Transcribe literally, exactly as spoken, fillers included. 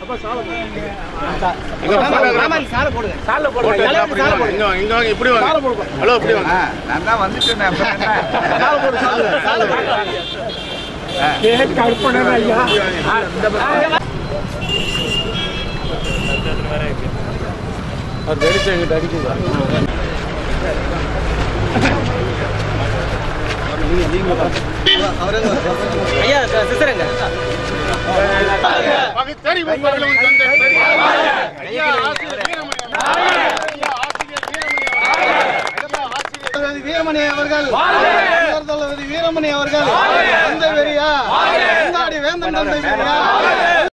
ஐயா சிஸ்டருங்க வீரமணி அவர்கள் வீரமணி அவர்கள் தந்தை வெறியா முன்னாடி வேந்தன் தந்தை வெறியா